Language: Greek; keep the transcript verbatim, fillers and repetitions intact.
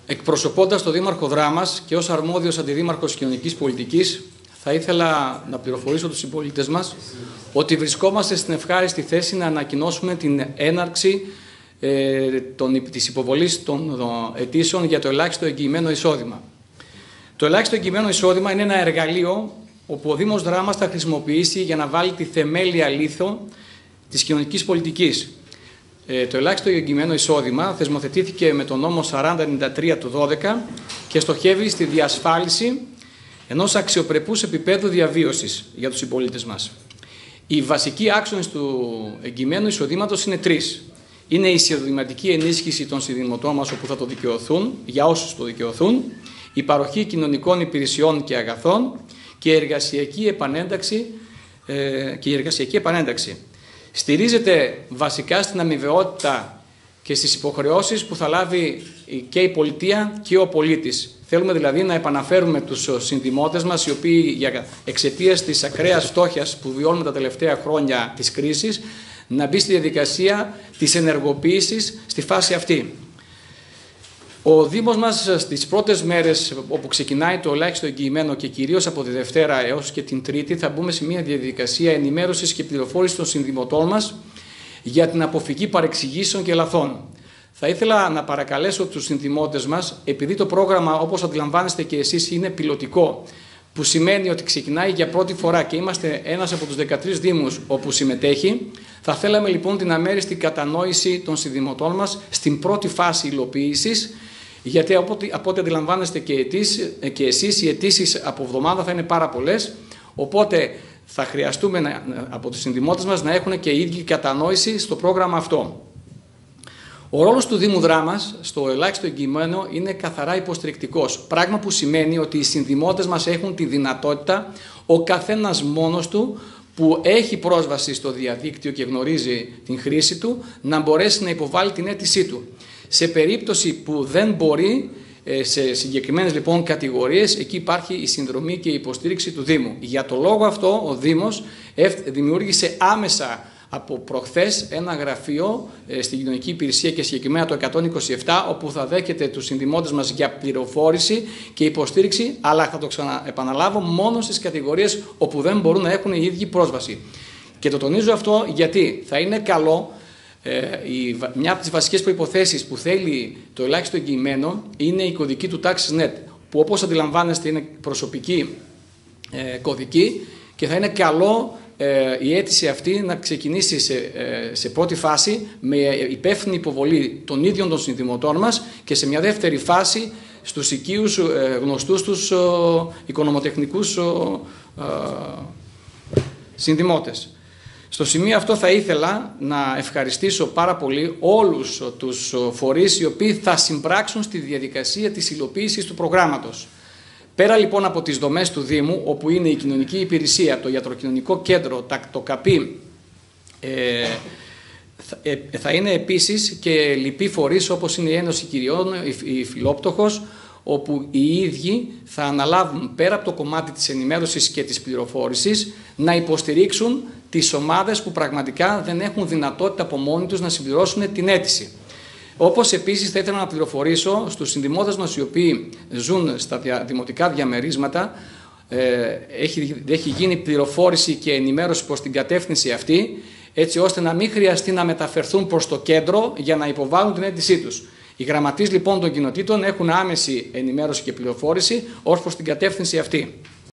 Εκπροσωπώντας τον Δήμαρχο Δράμας και ως αρμόδιος αντιδήμαρχος κοινωνικής πολιτικής, θα ήθελα να πληροφορήσω τους συμπολίτες μας ότι βρισκόμαστε στην ευχάριστη θέση να ανακοινώσουμε την έναρξη ε, των, της υποβολής των αιτήσεων για το ελάχιστο εγγυημένο εισόδημα. Το ελάχιστο εγγυημένο εισόδημα είναι ένα εργαλείο όπου ο Δήμος Δράμας θα χρησιμοποιήσει για να βάλει τη θεμέλια λίθο της κοινωνικής πολιτικής. Ε, το ελάχιστο εγγυημένο εισόδημα θεσμοθετήθηκε με τον νόμο σαράντα ενενήντα τρία του δώδεκα και στοχεύει στη διασφάλιση ενός αξιοπρεπούς επίπεδου διαβίωσης για τους συμπολίτες μας. Οι βασικοί άξονες του εγγυημένου εισοδήματος είναι τρεις. Είναι η εισοδηματική ενίσχυση των συνδημοτών μας όπου θα το δικαιωθούν, για όσους το δικαιωθούν, η παροχή κοινωνικών υπηρεσιών και αγαθών και η εργασιακή επανένταξη, ε, και η εργασιακή επανένταξη. Στηρίζεται βασικά στην αμοιβαιότητα και στις υποχρεώσεις που θα λάβει και η πολιτεία και ο πολίτης. Θέλουμε δηλαδή να επαναφέρουμε τους συνδημότες μας, οι οποίοι για εξαιτίας της ακραίας φτώχειας που βιώνουμε τα τελευταία χρόνια της κρίσης, να μπει στη διαδικασία της ενεργοποίησης στη φάση αυτή. Ο Δήμος μας στις πρώτες μέρες όπου ξεκινάει το ελάχιστο εγγυημένο και κυρίως από τη Δευτέρα έως και την Τρίτη θα μπούμε σε μια διαδικασία ενημέρωσης και πληροφόρησης των συνδημοτών μας για την αποφυγή παρεξηγήσεων και λαθών. Θα ήθελα να παρακαλέσω τους συνδημότες μας, επειδή το πρόγραμμα όπως αντιλαμβάνεστε και εσείς είναι πιλωτικό, που σημαίνει ότι ξεκινάει για πρώτη φορά και είμαστε ένας από τους δεκατρείς δήμους όπου συμμετέχει, θα θέλαμε λοιπόν την αμέριστη κατανόηση των συνδημοτών μας στην πρώτη φάση υλοποίησης, γιατί από ό,τι, από ό,τι αντιλαμβάνεστε και, ετήσ, και εσείς, οι αιτήσεις από εβδομάδα θα είναι πάρα πολλές, οπότε θα χρειαστούμε να, από τους συνδημότες μας να έχουν και οι ίδιοι κατανόηση στο πρόγραμμα αυτό. Ο ρόλος του Δήμου Δράμας στο ελάχιστο εγγυημένο είναι καθαρά υποστηρικτικός, πράγμα που σημαίνει ότι οι συνδημότες μας έχουν τη δυνατότητα ο καθένας μόνος του που έχει πρόσβαση στο διαδίκτυο και γνωρίζει την χρήση του να μπορέσει να υποβάλει την αίτησή του. Σε περίπτωση που δεν μπορεί, σε συγκεκριμένες λοιπόν κατηγορίες, εκεί υπάρχει η συνδρομή και η υποστήριξη του Δήμου. Για το λόγο αυτό ο Δήμος δημιούργησε άμεσα από προχθές ένα γραφείο ε, στην κοινωνική υπηρεσία και συγκεκριμένα το εκατόν είκοσι επτά, όπου θα δέχεται τους συνδημότες μας για πληροφόρηση και υποστήριξη, αλλά θα το ξαναεπαναλάβω μόνο στις κατηγορίες όπου δεν μπορούν να έχουν οι ίδιοι πρόσβαση. Και το τονίζω αυτό γιατί θα είναι καλό, ε, η, μια από τις βασικές προϋποθέσεις που θέλει το ελάχιστο εγγυημένο είναι η κωδική του TaxNet, που όπως αντιλαμβάνεστε είναι προσωπική ε, κωδική και θα είναι καλό η αίτηση αυτή να ξεκινήσει σε, σε πρώτη φάση με υπεύθυνη υποβολή των ίδιων των συνδημοτών μας και σε μια δεύτερη φάση στους οικείους γνωστούς τους οικονομοτεχνικούς συνδημότες. Στο σημείο αυτό θα ήθελα να ευχαριστήσω πάρα πολύ όλους τους φορείς οι οποίοι θα συμπράξουν στη διαδικασία της υλοποίησης του προγράμματος. Πέρα λοιπόν από τις δομές του Δήμου, όπου είναι η κοινωνική υπηρεσία, το ιατροκοινωνικό κέντρο, το ΚΑΠΗ, ε, θα είναι επίσης και λοιποί φορείς όπως είναι η Ένωση Κυριών, η Φιλόπτωχος, όπου οι ίδιοι θα αναλάβουν πέρα από το κομμάτι της ενημέρωσης και της πληροφόρησης να υποστηρίξουν τις ομάδες που πραγματικά δεν έχουν δυνατότητα από μόνοι τους να συμπληρώσουν την αίτηση. Όπως επίσης θα ήθελα να πληροφορήσω στους συνδημότες μας οι οποίοι ζουν στα δημοτικά διαμερίσματα, ε, έχει, έχει γίνει πληροφόρηση και ενημέρωση προς την κατεύθυνση αυτή, έτσι ώστε να μην χρειαστεί να μεταφερθούν προς το κέντρο για να υποβάλουν την αίτησή τους. Οι γραμματείς λοιπόν των κοινοτήτων έχουν άμεση ενημέρωση και πληροφόρηση ως προς την κατεύθυνση αυτή.